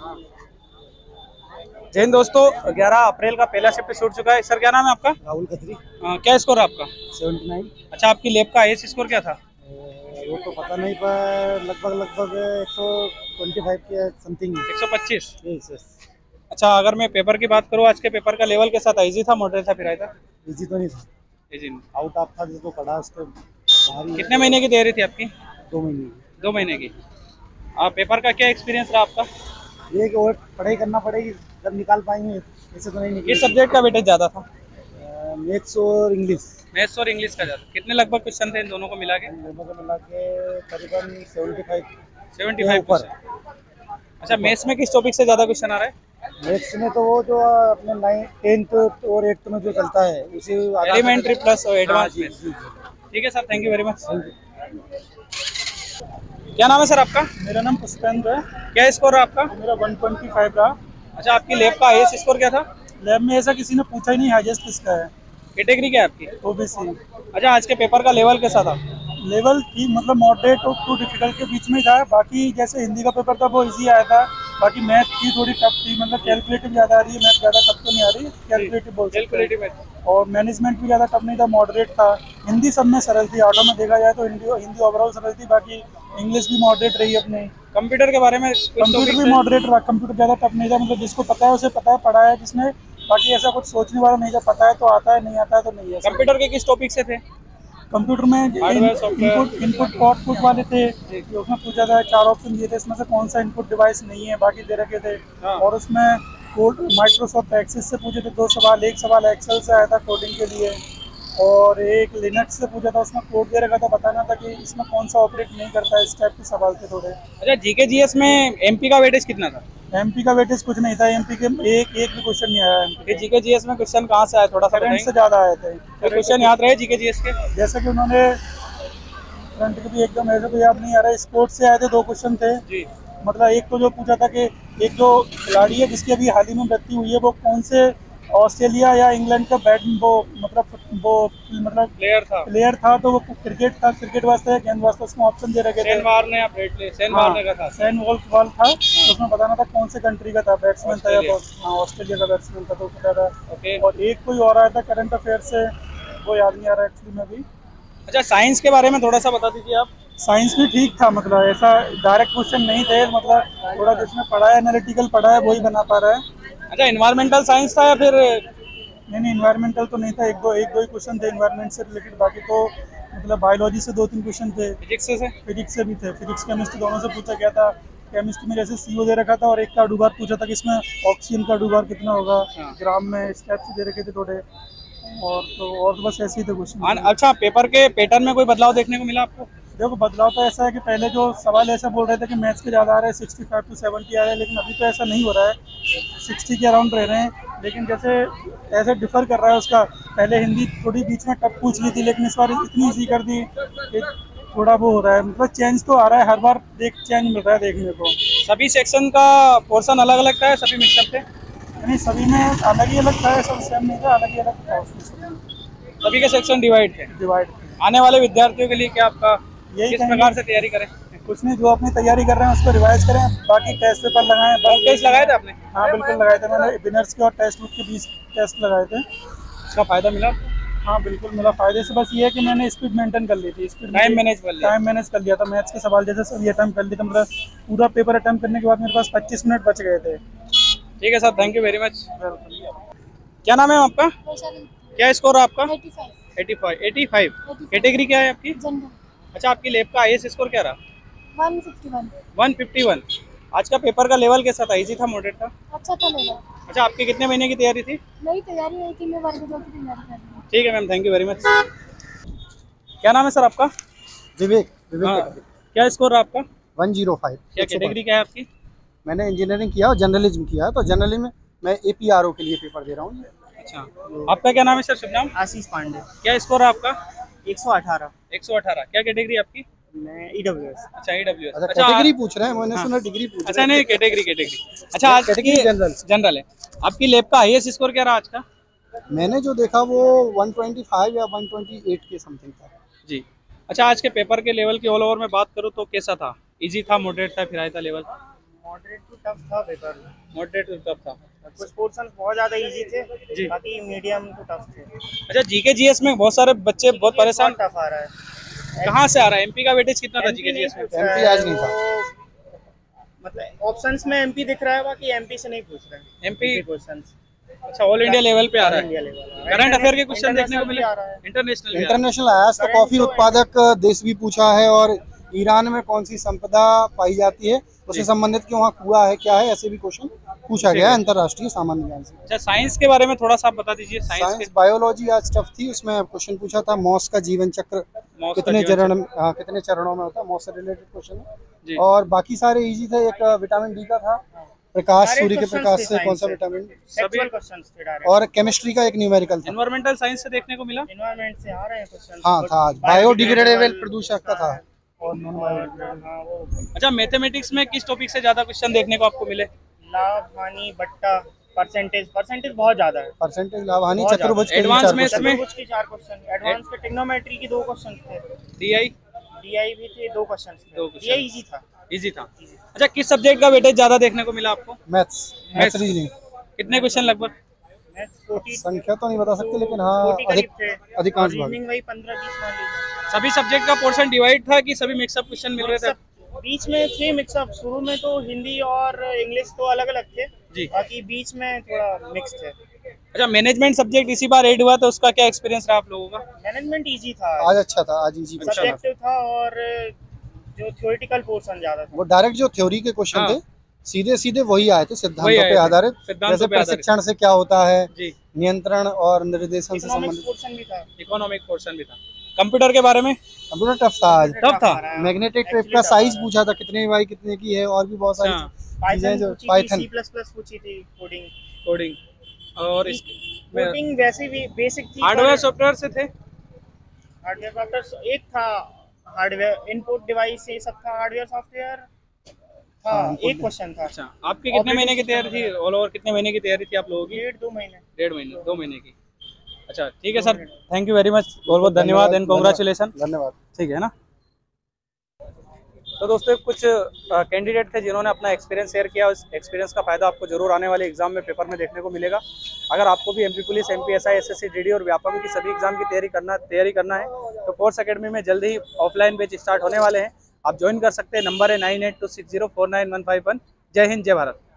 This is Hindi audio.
जय हिंद दोस्तों, 11 अप्रैल का पहला शिफ्ट छूट चुका है। सर क्या नाम है आपका? राहुल खत्री। क्या स्कोर है आपका? 79। अच्छा, आपकी लैब का आईएएस स्कोर क्या था? वो तो पता नहीं, पर लगभग 125 के समथिंग है। 125। यस। अच्छा, अगर मैं पेपर की बात करूँ, आज के पेपर का लेवल कैसा था? इजी था, मॉडरेट था, फिर आया था? इजी तो नहीं था, इजी नहीं। आउट ऑफ था जो पढ़ा उसके भारी। कितने महीने की तैयारी थी आपकी? 2 महीने 2 महीने की। पेपर का क्या एक्सपीरियंस रहा आपका? ये कि और पढ़ाई करना पड़ेगी, जब निकाल पाएंगे। ऐसे तो नहीं किस निकलेगी। सब्जेक्ट का वेटेज ज़्यादा था? मैथ्स और इंग्लिश मैथ्स और इंग्लिश का ज़्यादा। कितने लगभग क्वेश्चन थे इन दोनों को मिला के? दोनों को मिला के करीबन 75 75 ऊपर। क्वेश्चन। अच्छा, मैथ्स में किस टॉपिक से ज़्यादा क्वेश्चन आ रहा है? मैथ्स में तो वो जो अपने 10th और 8th में जो चलता है उसी एलिमेंट्री प्लस और एडवांस जी मैथ्स। जी। ठीक है sir, thank you very much. क्या नाम है सर आपका? मेरा नाम पुष्पेंद्र है। क्या स्कोर है आपका? मेरा 125 रहा। अच्छा, आपकी लैब का आईएएस स्कोर क्या था? लैब में ऐसा किसी ने पूछा ही नहीं, हाईएस्ट किसका है। कैटेगरी क्या है आपकी? ओबीसी। अच्छा, आज के पेपर का लेवल कैसा था? लेवल की मतलब मॉडरेट और टू डिफिकल्ट के बीच में था। बाकी जैसे हिंदी का पेपर था वो इजी आया था। बाकी मैथ की थोड़ी टफ थी, मतलब कैलकुलेटिव ज़्यादा आ रही है, मैथ ज़्यादा टफ तो नहीं आ रही, कैलकुलेटिव बोल सकते कैलकुलेटिव हैं। मैथ। और मैनेजमेंट भी ज़्यादा टफ नहीं था, मॉडरेट था। हिंदी सब में सरल थी, आठों में देखा जाए तो हिंदी ओवरऑल सरल थी। बाकी इंग्लिश भी मॉडरेट रही अपनी। कंप्यूटर के बारे में कुछ कंप्यूटर टॉपिक्स भी है? मॉडरेट रहा, कंप्यूटर ज़्यादा टफ नहीं था, मतलब जिसको पता है उसे पता है, पढ़ा है जिसने। बाकी ऐसा कुछ सोचने वाला नहीं था, पता है तो आता है, नहीं आता है तो नहीं है। कंप्यूटर के किस टॉपिक से थे? कंप्यूटर में हार्डवेयर, सॉफ्टवेयर? इनपुट आउटपुट वाले थे। उसमें पूछा था, 4 ऑप्शन दिए थे, इसमें से कौन सा इनपुट डिवाइस नहीं है, बाकी दे रखे थे। हाँ। और उसमें कोड माइक्रोसॉफ्ट एक्सेस से पूछे थे 2 सवाल। एक सवाल एक्सेल से आया था कोडिंग के लिए, और एक लिनक्स से पूछा था, उसमें कोड दे रखा था, बताना था कि इसमें कौन सा ऑपरेट नहीं करता है। इस टाइप के सवाल थे थोड़े। अच्छा, जीके जीएस में एमपी का वेटेज कितना था? एमपी का वेटेज कुछ नहीं था, एमपी के एक भी क्वेश्चन नहीं आया। ये जीके जीएस में क्वेश्चन कहाँ से आया, थोड़ा सा करंट से बताएंगे? ज़्यादा आए थे। कोई क्वेश्चन याद रहे जीके जीएस के? जैसे कि उन्होंने करंट के भी एकदम ऐसे तो याद नहीं आ रहा है। स्पोर्ट्स से आए थे, 2 क्वेश्चन थे। जी। मतलब एक तो जो पूछा था कि एक जो खिलाड़ी है जिसकी अभी हाल ही में मृत्यु हुई है, वो कौन से ऑस्ट्रेलिया या इंग्लैंड का प्लेयर था। प्लेयर था, तो वो क्रिकेट था, क्रिकेट वास्ते या गेंद वास्ते, उसमें ऑप्शन दे रखे थे। सेन वार्ने या ब्रेटले? सेन हाँ, वार्ने का था। सैन वॉल्ट था। तो उसमें बताना था कौन से कंट्री का था, बैट्समैन था या ऑस्ट्रेलिया। हाँ, ऑस्ट्रेलिया का बैट्समैन था, तो पता था। ओके। और एक कोई और आया था करंट अफेयर से, वो याद नहीं आ रहा एक्चुअली में भी। अच्छा, साइंस के बारे में थोड़ा सा बता दीजिए आप। साइंस भी ठीक था, मतलब ऐसा डायरेक्ट क्वेश्चन नहीं थे, मतलब थोड़ा जिसने पढ़ा है, एनालिटिकल पढ़ा है, वही बना पा रहा है। अच्छा, इन्वायरमेंटल साइंस था या फिर? नहीं, इन्वायरमेंटल तो नहीं था, एक दो ही क्वेश्चन थे इन्वायरमेंट से रिलेटेड। बाकी तो मतलब बायोलॉजी से 2-3 क्वेश्चन थे। फिजिक्स से? फिजिक्स से भी थे, फिजिक्स केमिस्ट्री दोनों से पूछा गया था। केमिस्ट्री में जैसे CO दे रखा था, और एक का डूबार पूछा था कि इसमें ऑक्सीजन का डूबार कितना होगा ग्राम में, इस टाइप से दे रखे थे थोड़े। और तो बस ऐसे ही थे क्वेश्चन। अच्छा, पेपर के पैटर्न में कोई बदलाव देखने को मिला आपको? देखो, बदलाव तो ऐसा है कि पहले जो सवाल ऐसा बोल रहे थे कि मैथ्स के ज़्यादा आ रहे हैं, 65 to 70 आ रहे हैं, लेकिन अभी तो ऐसा नहीं हो रहा है, 60 के अराउंड रह रहे हैं। लेकिन जैसे ऐसे डिफर कर रहा है उसका, पहले हिंदी थोड़ी बीच में टफ पूछ ली थी, लेकिन इस बार इतनी ईजी कर दी कि थोड़ा वो हो रहा है, मतलब चेंज तो आ रहा है, हर बार चेंज मिल रहा है देखने को। सभी सेक्शन का पोर्शन अलग अलग था या सभी मिक्सअप थे? यानी सभी में अलग ही अलग था, सब सेम नहीं था, अलग ही अलग था उसमें। सभी के सेक्शन डिवाइड थे। डिवाइड आने वाले विद्यार्थियों के लिए क्या आपका, यही किस प्रकार से तैयारी करें? कुछ नहीं, जो अपनी तैयारी कर रहे हैं उसको रिवाइज करें, बाकी टेस्ट पेपर लगाएं। टेस्ट लगाए थे आपने? हाँ बिल्कुल लगाए थे, मैंने विनर्स के और टेस्ट बुक के 20 टेस्ट लगाए थे। इसका फायदा मिला? हाँ बिल्कुल मिला। फायदे से बस ये है कि मैंने स्पीड मेंटेन कर ली थी, टाइम मैनेज कर लिया? टाइम मैनेज कर लिया था। मैथ्स के सवाल जैसे सभी अटैम्प्ट कर लिए थे, मतलब पूरा पेपर अटैम्प्ट करने के बाद मेरे पास 25 मिनट बच गए थे। ठीक है sir, thank you very much. क्या नाम है आपका? क्या स्कोर है आपका? 85। कैटेगरी क्या है आपकी? अच्छा, आपकी लैब का आईएएस स्कोर क्या रहा? 151। आज का पेपर का लेवल कैसा था? इजी था, मॉडरेट था? अच्छा था लेवल। अच्छा, आपके कितने महीने की तैयारी थी? मेरी तैयारी है कि मैं वर्ग 2 की तैयारी कर रही हूँ। ठीक है ma'am, thank you very much. क्या नाम है सर आपका? विवेक हाँ, क्या स्कोर रहा आपका? 105। क्या कैटेगरी क्या है आपकी? मैंने इंजीनियरिंग किया और जर्नलिज्म किया है, तो जर्नलिज्म में मैं APRO के लिए पेपर दे रहा हूँ। अच्छा, आपका क्या नाम है सर? शुभ नाम? आशीष पांडे। क्या स्कोर है आपका? 118। 118। क्या कैटेगरी आपकी? मैं EWS। अच्छा, EWS। अच्छा, कैटेगरी पूछ रहे हैं, मैंने सुना डिग्री पूछ रहे अच्छा, नहीं, कैटेगरी। अच्छा, आज कैटेगरी जनरल है। आपकी लैब का हाईएस्ट स्कोर क्या रहा आज का? मैंने जो देखा वो 125 या 128 के समथिंग था जी। अच्छा, आज के पेपर के लेवल की ऑल ओवर में बात करूँ तो कैसा था? इजी था, मॉडरेट था, फिर आया था लेवल? मॉडरेट टू टफ था पेपर। मॉडरेट टू टफ था। कुछ पोर्शन बहुत ज्यादा इजी थे, जी। बाकी मीडियम टू टफ थे। अच्छा, जीके जीएस में बहुत सारे बच्चे बहुत परेशान। टफ आ रहा है। कहाँ से आ रहा है? एमपी का वेटेज कितना था जीके जीएस में? एमपी आज नहीं था, मतलब ऑप्शंस में एमपी दिख रहा है, बाकी एमपी से नहीं पूछ रहे हैं। MP questions. अच्छा, ऑल इंडिया लेवल पे आ रहा है। इंडिया लेवल करंट अफेयर के क्वेश्चन देखने को मिले? इंटरनेशनल इंटरनेशनल आया तो कॉफी उत्पादक देश भी पूछा है, और ईरान में कौन सी संपदा पाई जाती है उससे संबंधित क्यों वहाँ कुआं है, क्या है, ऐसे भी क्वेश्चन पूछा गया है अंतरराष्ट्रीय सामान्य ज्ञान से। अच्छा, साइंस के बारे में थोड़ा सा आप बता दीजिए। साइंस बायोलॉजी आज टफ थी, उसमें क्वेश्चन पूछा था मॉस का जीवन चक्र कितने चरणों में होता है, मॉस से रिलेटेड क्वेश्चन है। और बाकी सारे इजी थे। एक विटामिन डी का था, प्रकाश, सूर्य के प्रकाश से कौन सा विटामिन, सभी क्वेश्चंस थे डायरेक्ट। और केमिस्ट्री का एक न्यूमेरिकल था। एनवायरमेंटल साइंस से देखने को मिला? एनवायरनमेंट से आ रहे हैं क्वेश्चन। हाँ था, आज बायोडिग्रेडेबल प्रदूषक का था और नॉन बायोडिग्रेडेबल। अच्छा, मैथमेटिक्स में किस टॉपिक से ज्यादा क्वेश्चन देखने को आपको मिले? लाभ, हानि, बट्टा, परसेंटेज बहुत ज्यादा है। परसेंटेज, लाभ, हानि, चतुर्भुज के एडवांस में चतुर्भुज के 4 क्वेश्चन, एडवांस के ट्रिग्नोमेट्री की 2 क्वेश्चन थे, डीआई भी थे 2 क्वेश्चन थे। ये इजी था। इजी था। अच्छा, किस सब्जेक्ट का वेटेज ज्यादा देखने को मिला आपको? Maths reasoning. कितने क्वेश्चन लगभग? संख्या तो नहीं बता सकते, लेकिन हाँ अधिकांश भाग। वही 15-20 मान लीजिए। सभी सब्जेक्ट का पोर्शन डिवाइड था कि सभी मिक्सअप क्वेश्चन मिल रहे थे? बीच में थे मिक्सअप। शुरू में तो हिंदी और इंग्लिश तो अलग अलग थे जी, बाकी बीच में थोड़ा मिक्स थे। अच्छा, मैनेजमेंट सब्जेक्ट इसी बार ऐड हुआ तो उसका क्या एक्सपीरियंस रहा आप लोगों का? मैनेजमेंट इजी था आज, अच्छा था आज, इजी सब्जेक्टिव था, और जो थ्योरेटिकल पोर्शन ज्यादा था। वो डायरेक्ट जो थ्योरी के क्वेश्चन थे सीधे वही आए थे, सिद्धांतों पे आधारित। जैसे प्रशिक्षण से क्या होता है, नियंत्रण और निर्देशन से संबंधित पोर्शन भी था। इकोनॉमिक पोर्शन भी था। कंप्यूटर के बारे में? कंप्यूटर टफ था आज। टफ था। मैग्नेटिक टेप का साइज पूछा था, कितने बाई कितने की है, और भी बहुत सारी चीजें जो पाइथन, C++ पूछी थी, कोडिंग और कोडिंग वैसे भी बेसिक थी। हार्डवेयर सॉफ्टवेयर से थे? हार्डवेयर सॉफ्टवेयर एक था, हार्डवेयर इनपुट डिवाइस ये सब था। हार्डवेयर सॉफ्टवेयर हाँ, एक क्वेश्चन था। अच्छा, आपकी कितने महीने की तैयारी थी? ऑल ओवर कितने महीने की तैयारी थी आप लोगों की? 1.5-2 महीने। 2 महीने की। अच्छा, ठीक है sir, thank you very much, बहुत बहुत धन्यवाद एंड कांग्रेचुलेशन। धन्यवाद। ठीक है ना। तो दोस्तों, कुछ कैंडिडेट थे जिन्होंने अपना एक्सपीरियंस शेयर किया। उस एक्सपीरियंस का फायदा आपको जरूर आने वाले एग्जाम में, पेपर में देखने को मिलेगा। अगर आपको भी MP police, MPSI, SSC, DD और व्यापम की सभी एग्जाम की तैयारी करना है तो फोर्स अकेडमी में जल्द ही ऑफलाइन बैच स्टार्ट होने वाले हैं। आप ज्वाइन कर सकते हैं। नंबर है 9826049151। जय हिंद, जय भारत।